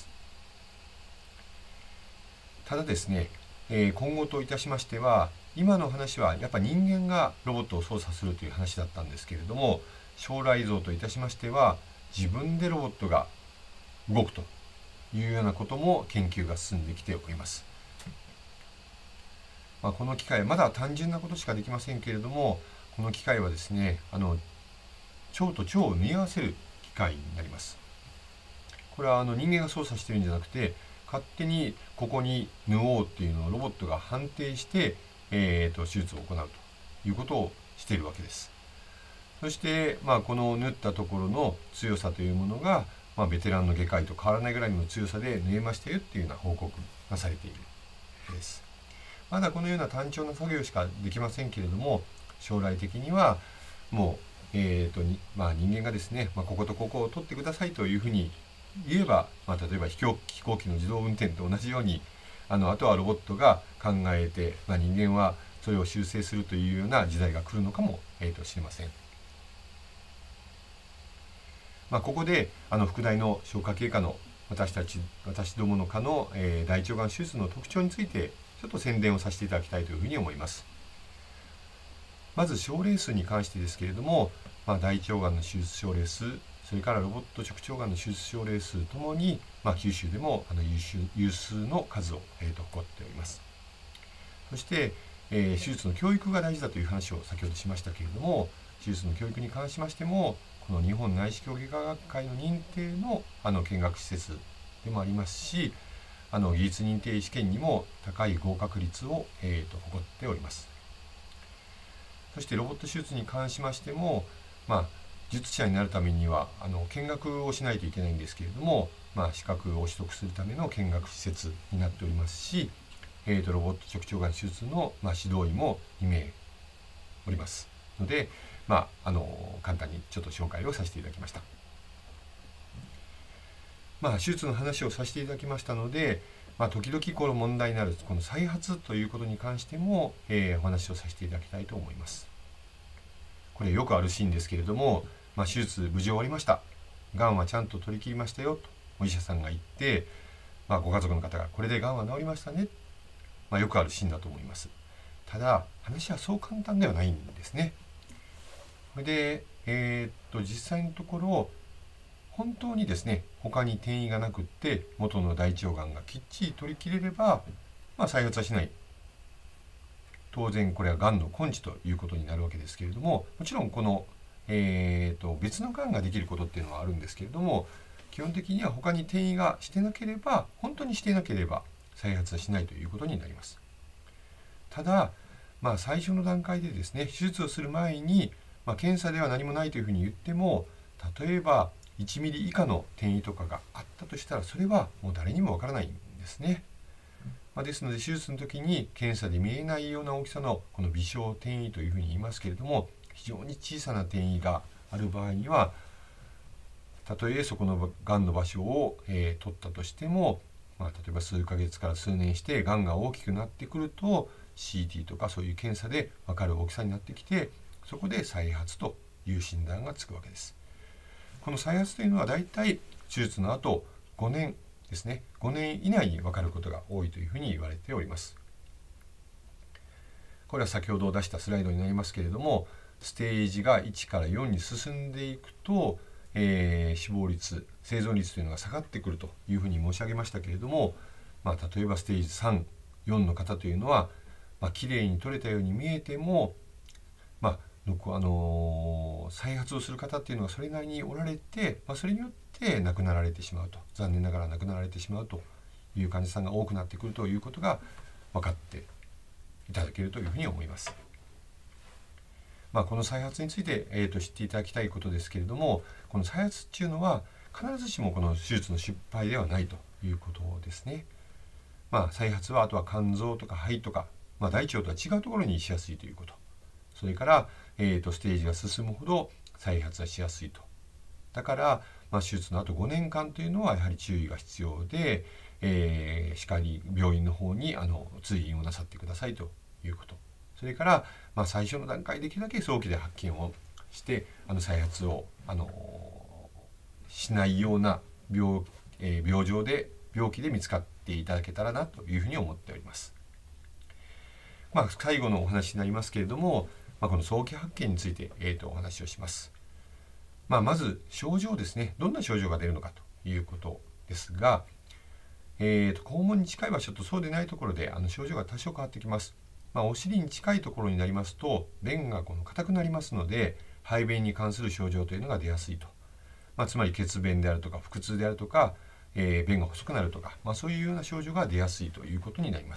ただですね、えー、今後といたしましては、今の話はやっぱ人間がロボットを操作するという話だったんですけれども、将来像といたしましては自分でロボットが動くというようなことも研究が進んできております。まあ、この機械まだ単純なことしかできませんけれども、この機械はですね、あの腸と腸を縫い合わせる機械になります。これはあの人間が操作してるんじゃなくて、勝手にここに縫おうっていうのをロボットが判定して、えー、と手術を行うということをしているわけです。そして、まあ、この縫ったところの強さというものが、まあ、ベテランの外科医と変わらないぐらいの強さで縫えましたよっていうような報告がされているわけです。まだこのような単調な作業しかできませんけれども、将来的にはもう、えーとにまあ、人間がですね、まあ、こことここを取ってくださいというふうに言えば、まあ、例えば飛行飛行機の自動運転と同じように、あのあとはロボットが考えて、まあ、人間はそれを修正するというような時代が来るのかも、えーとしれません。まあ、ここであの副大の消化系科の私たち私どもの科の、えー、大腸がん手術の特徴についてちょっと宣伝をさせていただきたいというふうに思います。まず症例数に関してですけれども、まあ、大腸がんの手術症例数、それからロボット直腸がんの手術症例数ともに、まあ、九州でもあの優秀有数の数を、えー、と誇っております。そして、えー、手術の教育が大事だという話を先ほどしましたけれども、手術の教育に関しましても、この日本内視鏡外科学会の認定の、あの見学施設でもありますし、あの技術認定試験にも高い合格率を、えー、と誇っております。そしてロボット手術に関しましても、まあ、術者になるためにはあの見学をしないといけないんですけれども、まあ、資格を取得するための見学施設になっておりますし、えー、とロボット直腸がん手術の、まあ、指導医もに名おりますので、まあ、あの簡単にちょっと紹介をさせていただきました。まあ、手術の話をさせていただきましたので、まあ、時々この問題になるこの再発ということに関しても、えー、お話をさせていただきたいと思います。これよくあるシーンですけれども、まあ、手術無事終わりました、がんはちゃんと取り切りましたよとお医者さんが言って、まあ、ご家族の方がこれでがんは治りましたね、まあ、よくあるシーンだと思います。ただ話はそう簡単ではないんですね。それで、えー、っと実際のところ本当にですね、他に転移がなくって元の大腸がんがきっちり取り切れれば、まあ、再発はしない。当然これはがんの根治ということになるわけですけれども、もちろんこの、えー、と別のがんができることっていうのはあるんですけれども、基本的には他に転移がしてなければ、本当にしていなければ再発はしないということになります。ただ、まあ、最初の段階でですね、手術をする前に、まあ、検査では何もないというふうに言っても、例えばいちミリ以下の転移とかがあったとしたら、それはもう誰にもわからないんですね。まあ、ですので手術の時に検査で見えないような大きさのこの微小転移というふうに言いますけれども、非常に小さな転移がある場合には、たとえそこのがんの場所を、えー、取ったとしても、まあ、例えば数ヶ月から数年してがんが大きくなってくると シーティー とかそういう検査で分かる大きさになってきて、そこで再発という診断がつくわけです。この再発というのはだいたい手術の後ごねんですね、ごねん以内に分かることが多いというふうに言われております。これは先ほど出したスライドになりますけれども、ステージがいちからよんに進んでいくと、えー、死亡率、生存率というのが下がってくるというふうに申し上げましたけれども、まあ、例えばステージさん、よんの方というのは、まあ、きれいに取れたように見えても、まああのー、再発をする方っていうのはそれなりにおられて、まあ、それによって亡くなられてしまうと、残念ながら亡くなられてしまうという患者さんが多くなってくるということが分かっていただけるというふうに思います。 まあ、この再発について、えー、と知っていただきたいことですけれども、この再発っていうのは必ずしもこの手術の失敗ではないということですね。まあ、再発はあとは肝臓とか肺とか、まあ、大腸とは違うところにしやすいということ、それから、えー、とステージが進むほど再発はしやすいと。だから、まあ、手術のあとごねんかんというのはやはり注意が必要で、えー、しっかり病院の方にあの通院をなさってくださいということ。それから、まあ、最初の段階できるだけ早期で発見をしてあの再発をあのしないような 病,、えー、病状で病気で見つかっていただけたらなというふうに思っております。まあ、最後のお話になりますけれども、まあ、この早期発見について、えー、とお話をします。まあ、まず症状ですね。どんな症状が出るのかということですが、えー、と肛門に近い場所とそうでないところであの症状が多少変わってきます。まあ、お尻に近いところになりますと便がこの硬くなりますので、排便に関する症状というのが出やすいと。まあ、つまり血便であるとか腹痛であるとか、えー、便が細くなるとか、まあ、そういうような症状が出やすいということになります。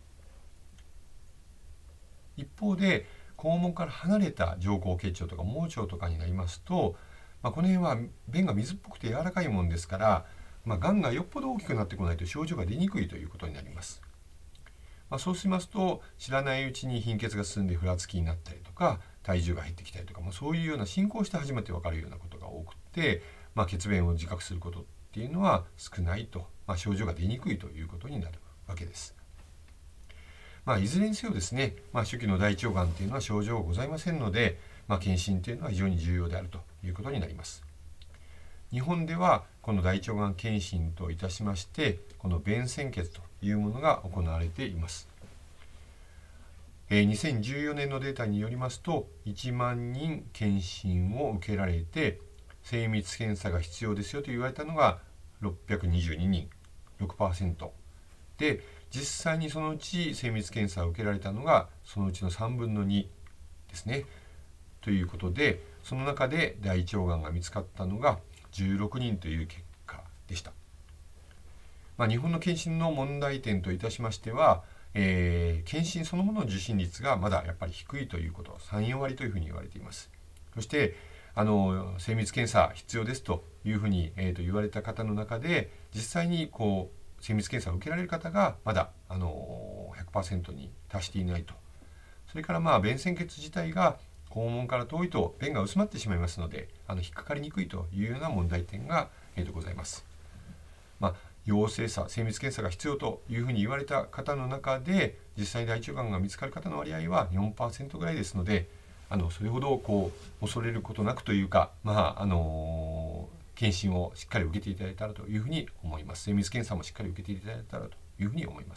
一方で肛門から離れた上行結腸とか盲腸とかになりますと、まあ、この辺は便が水っぽくて柔らかいもんですから、まあ、がんがよっぽど大きくなってこないと症状が出にくいということになります。まあ、そうしますと知らないうちに貧血が進んでふらつきになったりとか体重が減ってきたりとか、まあ、そういうような進行して初めて分かるようなことが多くて、まあ、血便を自覚することっていうのは少ないと、まあ、症状が出にくいということになるわけです。まあ、いずれにせよですね、まあ、初期の大腸がんというのは症状がございませんので、まあ、検診というのは非常に重要であるということになります。日本ではこの大腸がん検診といたしましてこの便潜血というものが行われています。えー、にせんじゅうよねんのデータによりますといちまんにん検診を受けられて精密検査が必要ですよと言われたのがろっぴゃくにじゅうににん ろくパーセント で、実際にそのうち精密検査を受けられたのがそのうちのさんぶんのにですね。ということでその中で大腸がんが見つかったのがじゅうろくにんという結果でした。まあ、日本の検診の問題点といたしましては、えー、検診そのものの受診率がまだやっぱり低いということ、さん、よんわりというふうに言われています。そしてあの精密検査必要ですというふうに、えー、と言われた方の中で実際にこう精密検査を受けられる方がまだあの ひゃくパーセント に達していないと。それからまあ便潜血自体が肛門から遠いと便が薄まってしまいますのであの引っかかりにくいというような問題点が、えー、とございます。まあ、陽性さ精密検査が必要というふうに言われた方の中で実際に大腸がんが見つかる方の割合は よんパーセント ぐらいですのであのそれほどこう恐れることなくというか、まああのー、検診をしっかり受けていただいたらというふうに思います。精密検査もしっかり受けていただいたらというふうに思います。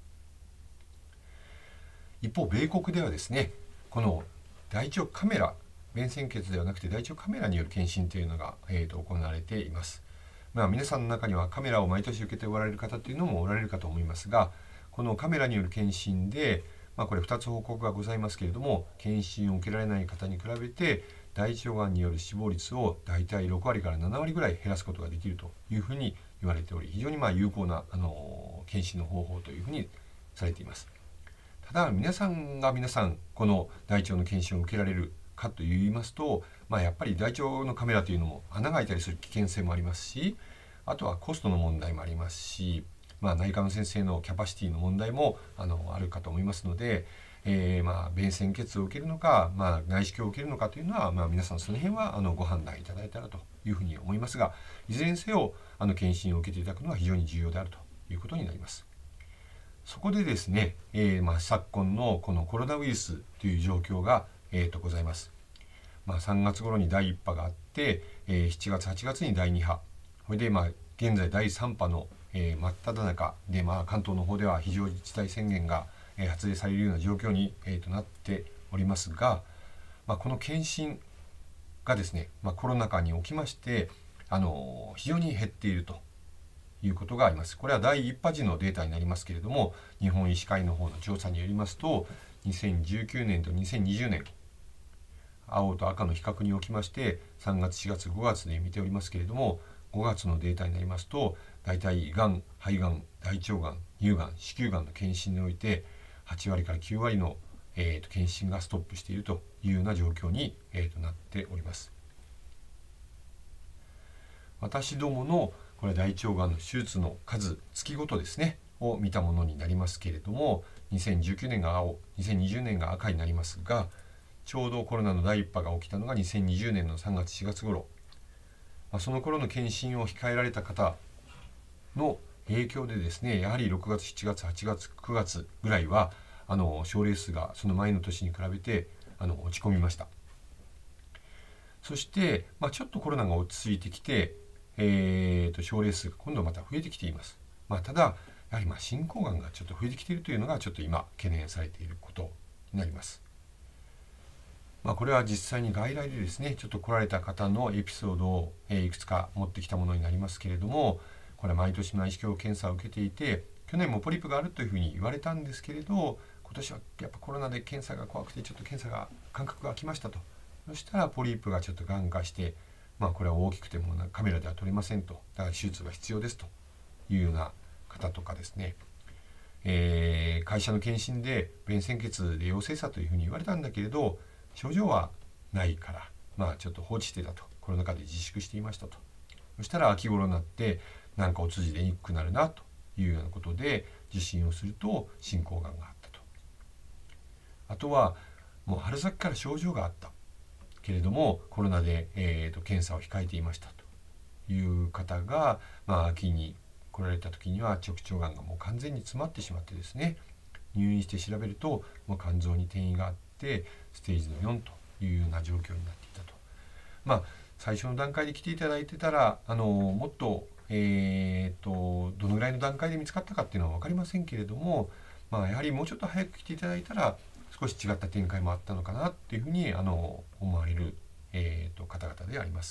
一方米国ではですねこの大腸カメラ便潜血ではなくて大腸カメラによる検診というのが、えー、と行われています。まあ、皆さんの中にはカメラを毎年受けておられる方というのもおられるかと思いますがこのカメラによる検診で、まあ、これふたつ報告がございますけれども検診を受けられない方に比べて大腸がんによる死亡率をだいたいろくわりからななわりぐらい減らすことができるというふうに言われており非常にまあ有効なあの検診の方法というふうにされています。ただ皆さんが皆さんこの大腸の検診を受けられるかといいますと、まあ、やっぱり大腸のカメラというのも穴が開いたりする危険性もありますしあとはコストの問題もありますし、まあ、内科の先生のキャパシティの問題も あのあるかと思いますので、えー、まあ便潜血を受けるのか、まあ、内視鏡を受けるのかというのは、まあ、皆さんその辺はあのご判断いただいたらというふうに思いますがいずれにせよあの検診を受けていただくのは非常に重要であるということになります。そこでですね、えーまあ、昨今のこのコロナウイルスという状況が、えー、とございます。まあ、さんがつ頃にだいいっぱがあって、えー、しちがつはちがつにだいにはそれでまあ現在だいさんぱの、えー、真っ只中で、まあ、関東の方では非常事態宣言が、えー、発令されるような状況に、えー、となっておりますが、まあ、この検診がですね、まあ、コロナ禍におきまして、あのー、非常に減っているということがあります。これはだいいっぱ時のデータになりますけれども日本医師会の方の調査によりますとにせんじゅうきゅうねんとにせんにじゅうねん青と赤の比較におきましてさんがつしがつごがつで見ておりますけれどもごがつのデータになりますとだいたいがん肺がん大腸がん乳がん子宮がんの検診においてはちわりからきゅうわりのえー、と検診がストップしているというような状況に、えー、となっております。私どものこれ大腸がんの手術の数月ごとですねを見たものになりますけれども、にせんじゅうきゅうねんが青、にせんにじゅうねんが赤になりますが、ちょうどコロナの第一波が起きたのがにせんにじゅうねんのさんがつしがつ頃、まあ、その頃の検診を控えられた方の影響でですね、やはりろくがつしちがつはちがつくがつぐらいはあの症例数がその前の年に比べてあの落ち込みました。そして、まあ、ちょっとコロナが落ち着いてきて、えー、と症例数が今度また増えてきています。まあ、ただやはりまあ進行がんがちょっと増えてきているというのがちょっと今懸念されていることになります。まあ、これは実際に外来でですねちょっと来られた方のエピソードを、えー、いくつか持ってきたものになりますけれども、これは毎年内視鏡検査を受けていて、去年もポリプがあるというふうに言われたんですけれど、今年はやっぱコロナで検査が怖くてちょっと検査が間隔が空きましたと。そしたらポリープがちょっとがん化して、まあ、これは大きくてもカメラでは撮れませんと、だから手術が必要ですというような方とかですね、えー、会社の検診で便潜血で陽性さというふうに言われたんだけれど、症状はないから、まあ、ちょっと放置してたと、コロナ禍で自粛していましたと。そしたら秋頃になってなんかお通じ出にくくなるなというようなことで受診をすると進行がんがあったと。あとはもう春先から症状があったけれどもコロナで、えー、と検査を控えていましたという方が、まあ、秋に来られた時には直腸がんがもう完全に詰まってしまってですね、入院して調べるともう肝臓に転移があってステージのよんというような状況になっていたと。まあ最初の段階で来ていただいてたらあのもっと,、えー、とどのぐらいの段階で見つかったかっていうのは分かりませんけれども、まあ、やはりもうちょっと早く来ていただいたら少し違った展開もあったのかなっていうふうにあの思われる、えー、と方々であります。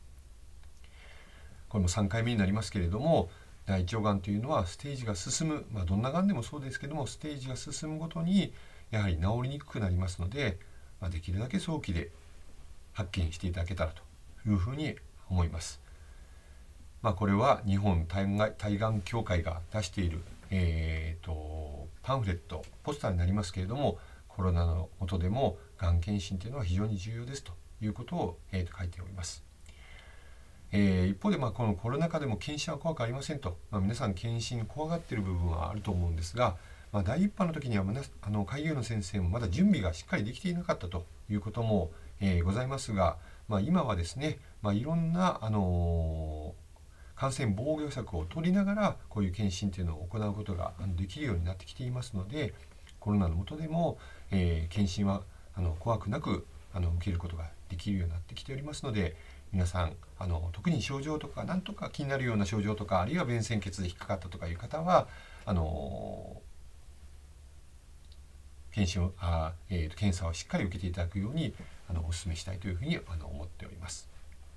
これもさんかいめになりますけれども、大腸がんというのはステージが進む、まあ、どんながんでもそうですけどもステージが進むごとにやはり治りにくくなりますので、まあ、できるだけ早期で発見していただけたらというふうに思います。まあ、これは日本対がん協会が出している、えー、とパンフレットポスターになりますけれども、コロナの下でもがん検診というのは非常に重要ですということを、えー、と書いております。えー、一方で、まあ、このコロナ禍でも検診は怖くありませんと、まあ、皆さん検診怖がっている部分はあると思うんですが、まあ、だいいっ波の時にはあの開業の先生もまだ準備がしっかりできていなかったということも、えー、ございますが、まあ、今はですね、まあ、いろんな、あのー、感染防御策を取りながらこういう検診というのを行うことができるようになってきていますので、コロナの下でも、えー、検診はあの怖くなくあの受けることができるようになってきておりますので、皆さんあの特に症状とか何とか気になるような症状とか、あるいは便潜血で引っかかったとかいう方はあの検診をあ、えー、と検査をしっかり受けていただくようにあのお勧めしたいというふうにあの思っております。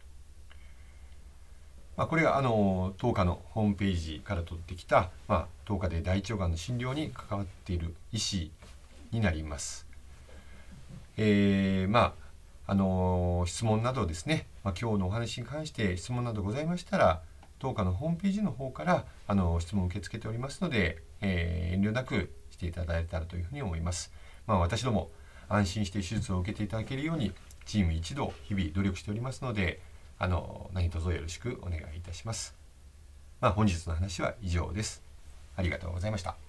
まあ、これがあの当科のホームページから取ってきた、まあ、当科で大腸がんの診療に関わっている医師になります。えー、まああの質問などですね、まあ、今日のお話に関して質問などございましたら、当科のホームページの方からあの質問を受け付けておりますので、えー、遠慮なくしていただいたらというふうに思います。まあ、私ども安心して手術を受けていただけるようにチーム一同日々努力しておりますので、あの何卒よろしくお願いいたします。まあ、本日の話は以上です。ありがとうございました。